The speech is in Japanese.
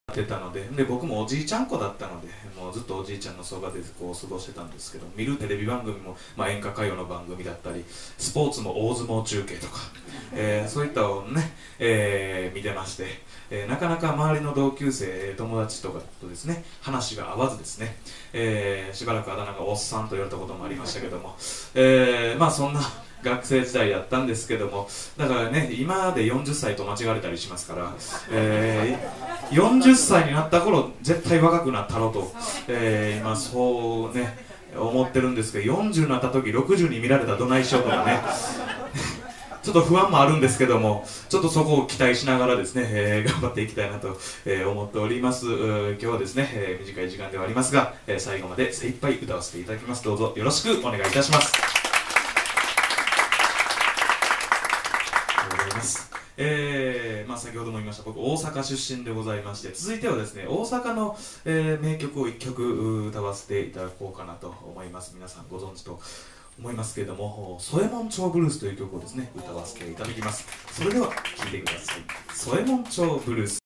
ってたので、僕もおじいちゃん子だったので、もうずっとおじいちゃんのそばでこう過ごしてたんですけど、見るテレビ番組も、演歌歌謡の番組だったり、スポーツも大相撲中継とか、そういったのをね、見てまして、なかなか周りの同級生、友達とかとですね、話が合わずですね、しばらくあだ名がおっさんと言われたこともありましたけども、そんな学生時代やったんですけども、だからね、今で40歳と間違われたりしますから、40歳になった頃絶対若くなったろうと、今そうね思ってるんですけど、40になった時60に見られたらどないしようとかねちょっと不安もあるんですけども、ちょっとそこを期待しながらですね、頑張っていきたいなと、思っております。今日はですね、短い時間ではありますが、最後まで精一杯歌わせていただきます。どうぞよろしくお願いいたします。ありがとうございます。先ほども言いました僕大阪出身でございまして、続いてはですね大阪の、名曲を1曲歌わせていただこうかなと思います。皆さんご存知と思いますけれども、添門町ブルースという曲をですね歌わせていただきます。それでは聴いてください。添門町ブルース。